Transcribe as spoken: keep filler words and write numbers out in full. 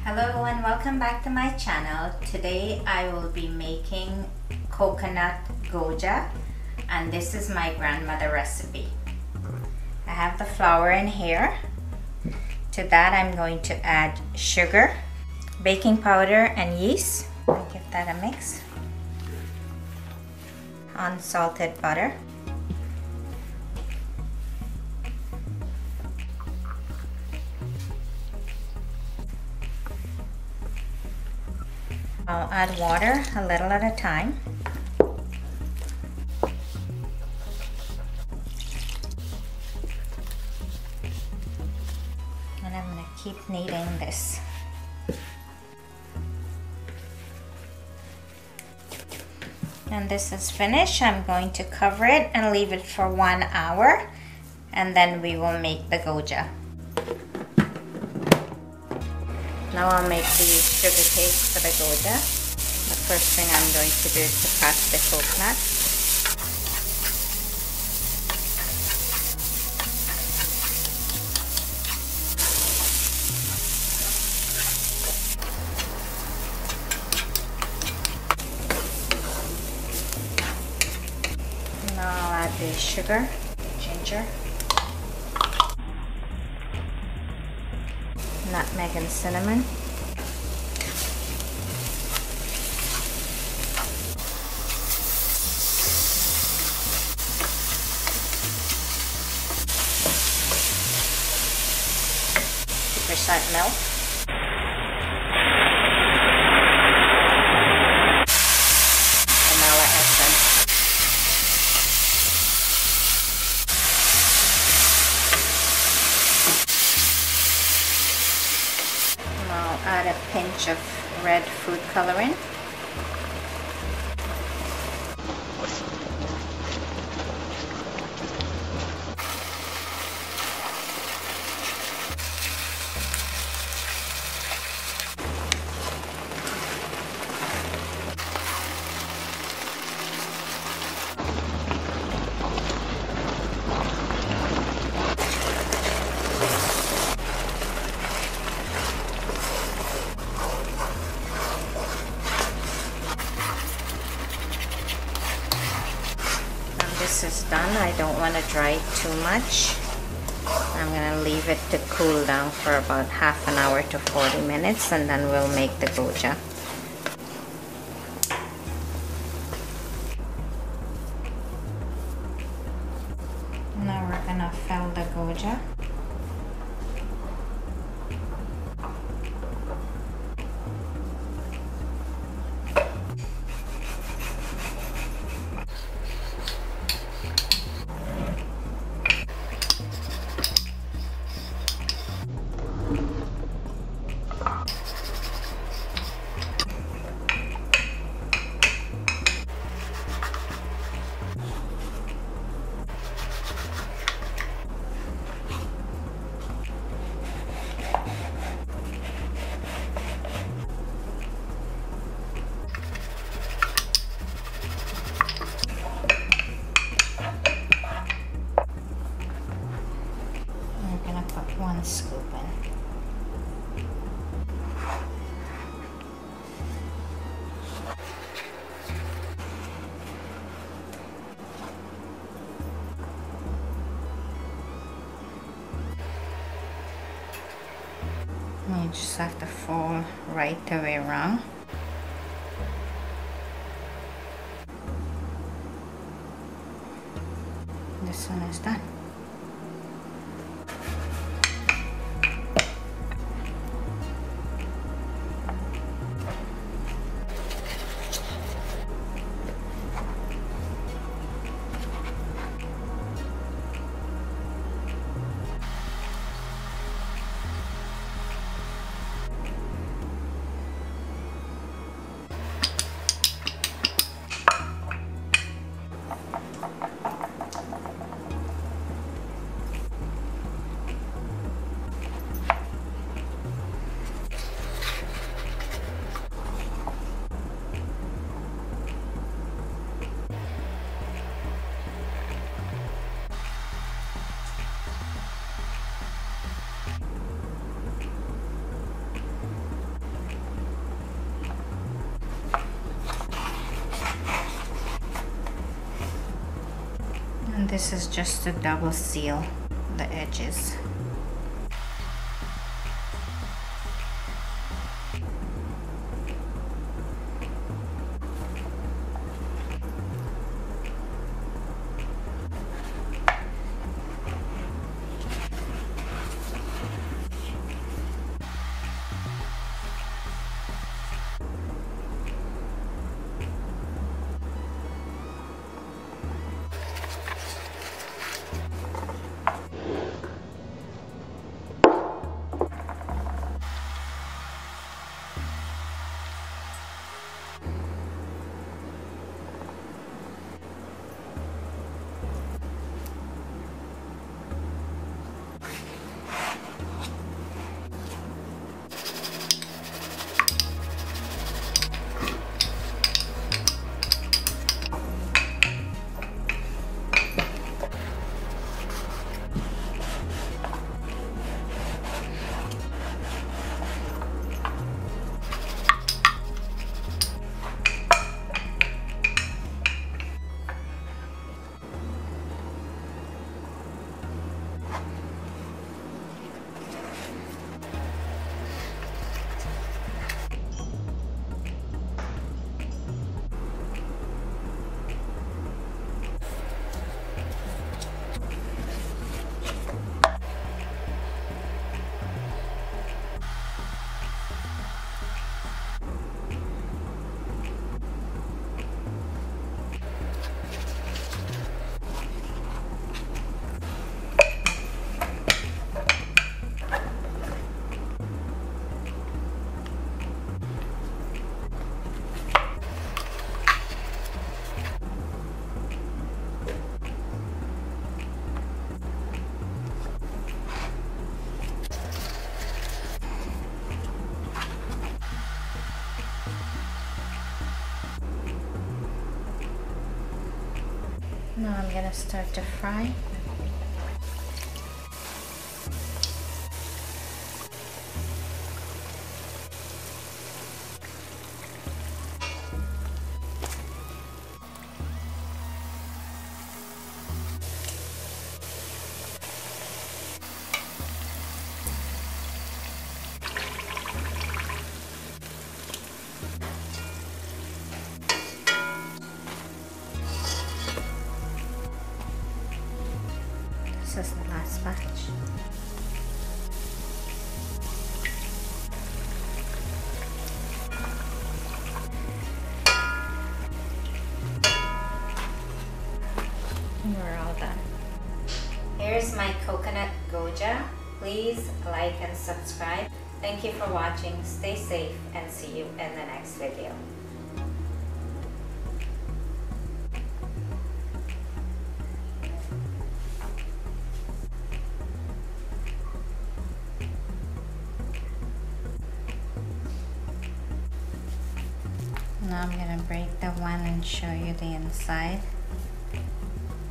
Hello everyone, welcome back to my channel. Today I will be making coconut goja, and this is my grandmother recipe. I have the flour in here. To that I'm going to add sugar, baking powder and yeast. I'll give that a mix. Unsalted butter. I'll add water a little at a time. And I'm going to keep kneading this. And this is finished. I'm going to cover it and leave it for one hour, and then we will make the goja. Now I'll make the sugar cakes for the goja. The first thing I'm going to do is to crack the coconut. Now I'll add the sugar, ginger, nutmeg and cinnamon. two percent milk. Vanilla essence. I'll add a pinch of red food coloring. This is done. I don't want to dry it too much. I'm going to leave it to cool down for about half an hour to forty minutes, and then we'll make the goja. Now we're going to fill the goja. One scoop in. You just have to fold right the way around. This one is done. And this is just to double seal the edges. Now I'm gonna start to fry. This is the last batch. We're all done. Here's my coconut goja. Please like and subscribe. Thank you for watching. Stay safe and see you in the next video. Now I'm gonna break the one and show you the inside.